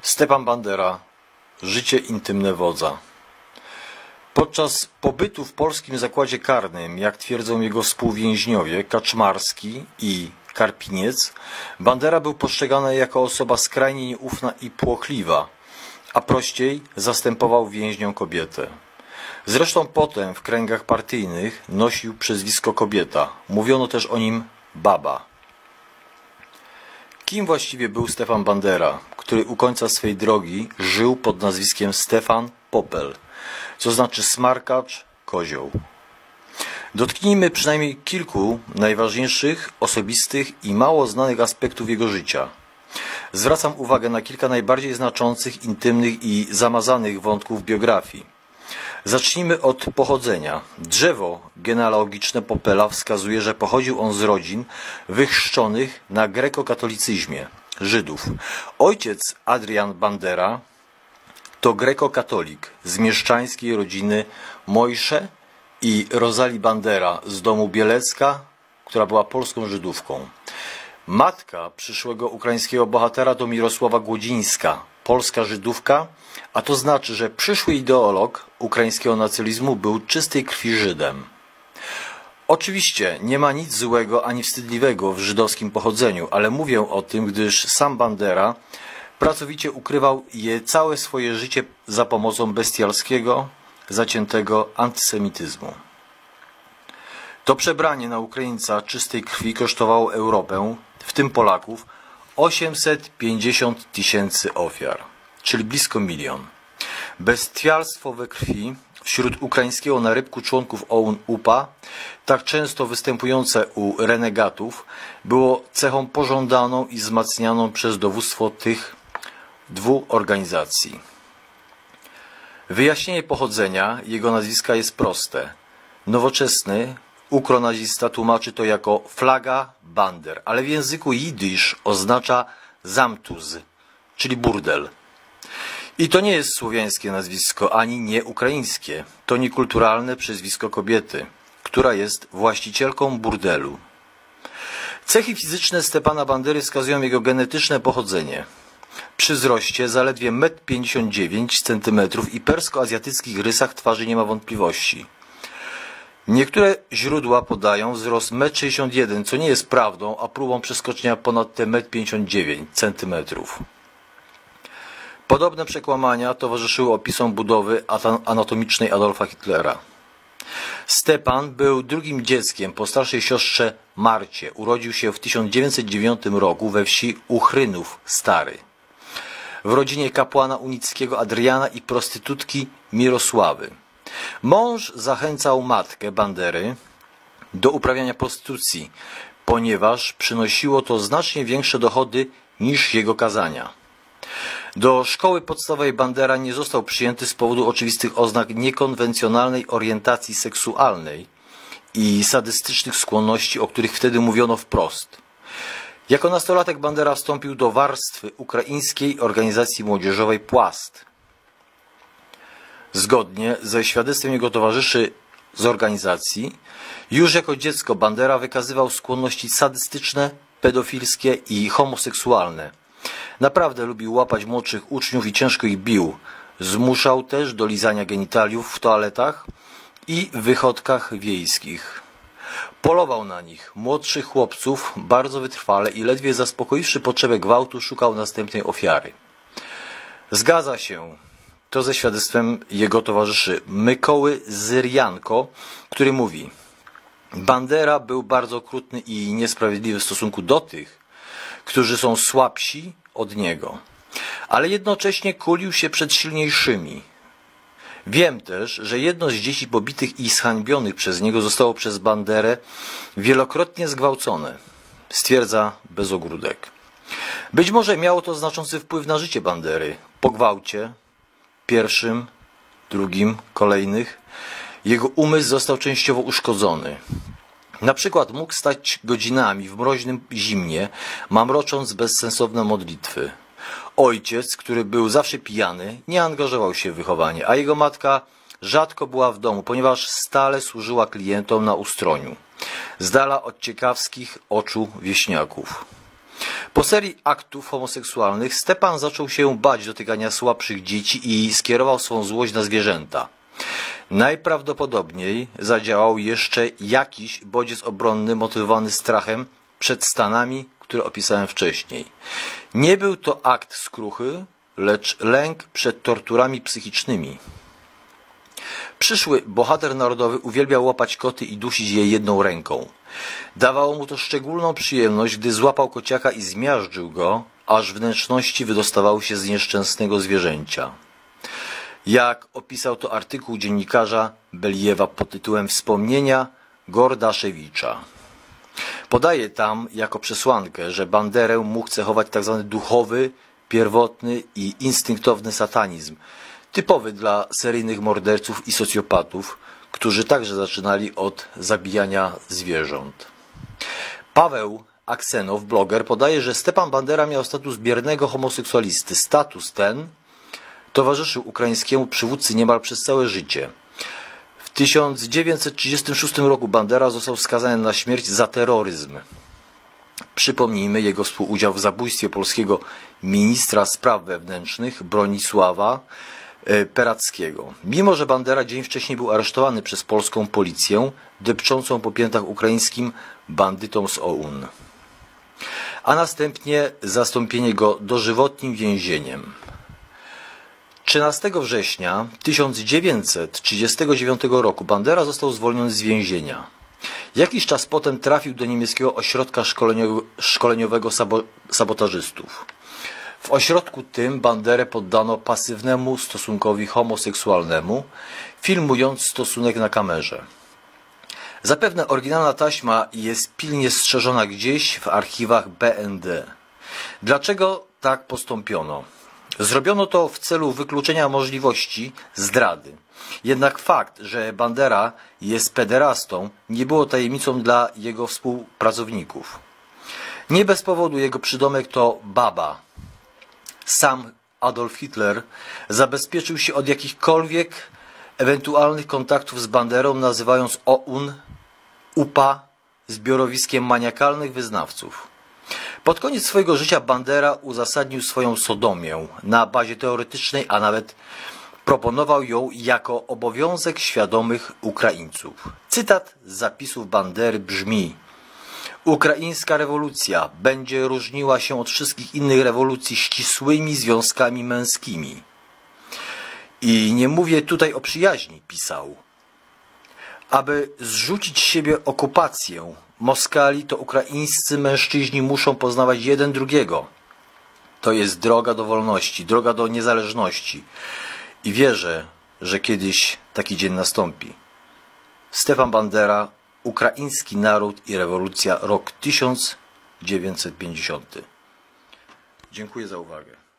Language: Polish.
Stepan Bandera. Życie intymne wodza. Podczas pobytu w polskim zakładzie karnym, jak twierdzą jego współwięźniowie Kaczmarski i Karpiniec, Bandera był postrzegany jako osoba skrajnie nieufna i płochliwa, a prościej zastępował więźniom kobietę. Zresztą potem w kręgach partyjnych nosił przezwisko kobieta. Mówiono też o nim baba. Kim właściwie był Stepan Bandera, który u końca swej drogi żył pod nazwiskiem Stefan Popel, co znaczy smarkacz, kozioł? Dotknijmy przynajmniej kilku najważniejszych, osobistych i mało znanych aspektów jego życia. Zwracam uwagę na kilka najbardziej znaczących, intymnych i zamazanych wątków biografii. Zacznijmy od pochodzenia. Drzewo genealogiczne Popela wskazuje, że pochodził on z rodzin wychrzczonych na grekokatolicyzmie Żydów. Ojciec Adrian Bandera to grekokatolik z mieszczańskiej rodziny Mojsze i Rozali Bandera z domu Bielecka, która była polską Żydówką. Matka przyszłego ukraińskiego bohatera to Mirosława Głodzińska, polska Żydówka, a to znaczy, że przyszły ideolog ukraińskiego nacjonalizmu był czystej krwi Żydem. Oczywiście nie ma nic złego ani wstydliwego w żydowskim pochodzeniu, ale mówię o tym, gdyż sam Bandera pracowicie ukrywał je całe swoje życie za pomocą bestialskiego, zaciętego antysemityzmu. To przebranie na Ukraińca czystej krwi kosztowało Europę, w tym Polaków, 850 000 ofiar, czyli blisko 1 000 000. Bestialstwo we krwi wśród ukraińskiego narybku członków OUN-UPA, tak często występujące u renegatów, było cechą pożądaną i wzmacnianą przez dowództwo tych dwóch organizacji. Wyjaśnienie pochodzenia jego nazwiska jest proste. Nowoczesny ukronazista tłumaczy to jako flaga Bander, ale w języku jidysz oznacza zamtuz, czyli burdel. I to nie jest słowiańskie nazwisko, ani nie ukraińskie. To niekulturalne przezwisko kobiety, która jest właścicielką burdelu. Cechy fizyczne Stepana Bandery wskazują jego genetyczne pochodzenie. Przy wzroście zaledwie 1,59 m i persko-azjatyckich rysach twarzy nie ma wątpliwości. Niektóre źródła podają wzrost 1,61 m, co nie jest prawdą, a próbą przeskoczenia ponad te 1,59 cm. Podobne przekłamania towarzyszyły opisom budowy anatomicznej Adolfa Hitlera. Stepan był drugim dzieckiem po starszej siostrze Marcie. Urodził się w 1909 roku we wsi Uchrynów Stary, w rodzinie kapłana unickiego Adriana i prostytutki Mirosławy. Mąż zachęcał matkę Bandery do uprawiania prostytucji, ponieważ przynosiło to znacznie większe dochody niż jego kazania. Do szkoły podstawowej Bandera nie został przyjęty z powodu oczywistych oznak niekonwencjonalnej orientacji seksualnej i sadystycznych skłonności, o których wtedy mówiono wprost. Jako nastolatek Bandera wstąpił do warstwy ukraińskiej organizacji młodzieżowej Płast. Zgodnie ze świadectwem jego towarzyszy z organizacji, już jako dziecko Bandera wykazywał skłonności sadystyczne, pedofilskie i homoseksualne. Naprawdę lubił łapać młodszych uczniów i ciężko ich bił. Zmuszał też do lizania genitaliów w toaletach i wychodkach wiejskich. Polował na nich, młodszych chłopców, bardzo wytrwale i ledwie zaspokoiwszy potrzebę gwałtu, szukał następnej ofiary. Zgadza się to ze świadectwem jego towarzyszy Mykoły Zyrianko, który mówi: Bandera był bardzo okrutny i niesprawiedliwy w stosunku do tych, którzy są słabsi od niego, ale jednocześnie kulił się przed silniejszymi. Wiem też, że jedno z dzieci pobitych i zhańbionych przez niego zostało przez Banderę wielokrotnie zgwałcone, stwierdza Bezogródek. Być może miało to znaczący wpływ na życie Bandery. Po gwałcie, pierwszym, drugim, kolejnych, jego umysł został częściowo uszkodzony. Na przykład mógł stać godzinami w mroźnym zimnie, mamrocząc bezsensowne modlitwy. Ojciec, który był zawsze pijany, nie angażował się w wychowanie, a jego matka rzadko była w domu, ponieważ stale służyła klientom na ustroniu, z dala od ciekawskich oczu wieśniaków. Po serii aktów homoseksualnych Stepan zaczął się bać dotykania słabszych dzieci i skierował swą złość na zwierzęta. Najprawdopodobniej zadziałał jeszcze jakiś bodziec obronny motywowany strachem przed stanami, które opisałem wcześniej. Nie był to akt skruchy, lecz lęk przed torturami psychicznymi. Przyszły bohater narodowy uwielbiał łapać koty i dusić je jedną ręką. Dawało mu to szczególną przyjemność, gdy złapał kociaka i zmiażdżył go, aż wnętrzności wydostawały się z nieszczęsnego zwierzęcia. Jak opisał to artykuł dziennikarza Belijewa pod tytułem Wspomnienia Gordaszewicza. Podaje tam jako przesłankę, że Banderę mógł cechować tzw. duchowy, pierwotny i instynktowny satanizm, typowy dla seryjnych morderców i socjopatów, którzy także zaczynali od zabijania zwierząt. Paweł Aksenow, bloger, podaje, że Stepan Bandera miał status biernego homoseksualisty. Status ten towarzyszył ukraińskiemu przywódcy niemal przez całe życie. W 1936 roku Bandera został skazany na śmierć za terroryzm. Przypomnijmy jego współudział w zabójstwie polskiego ministra spraw wewnętrznych Bronisława Perackiego. Mimo że Bandera dzień wcześniej był aresztowany przez polską policję, depczącą po piętach ukraińskim bandytom z OUN. A następnie zastąpienie go dożywotnim więzieniem. 13 września 1939 roku Bandera został zwolniony z więzienia. Jakiś czas potem trafił do niemieckiego ośrodka szkoleniowego sabotażystów. W ośrodku tym Banderę poddano pasywnemu stosunkowi homoseksualnemu, filmując stosunek na kamerze. Zapewne oryginalna taśma jest pilnie strzeżona gdzieś w archiwach BND. Dlaczego tak postąpiono? Zrobiono to w celu wykluczenia możliwości zdrady. Jednak fakt, że Bandera jest pederastą, nie było tajemnicą dla jego współpracowników. Nie bez powodu jego przydomek to Baba. Sam Adolf Hitler zabezpieczył się od jakichkolwiek ewentualnych kontaktów z Banderą, nazywając OUN, UPA zbiorowiskiem maniakalnych wyznawców. Pod koniec swojego życia Bandera uzasadnił swoją sodomię na bazie teoretycznej, a nawet proponował ją jako obowiązek świadomych Ukraińców. Cytat z zapisów Bandery brzmi: Ukraińska rewolucja będzie różniła się od wszystkich innych rewolucji ścisłymi związkami męskimi. I nie mówię tutaj o przyjaźni, pisał. Aby zrzucić z siebie okupację Moskali, to ukraińscy mężczyźni muszą poznawać jeden drugiego. To jest droga do wolności, droga do niezależności. I wierzę, że kiedyś taki dzień nastąpi. Stepan Bandera, Ukraiński naród i rewolucja, rok 1950. Dziękuję za uwagę.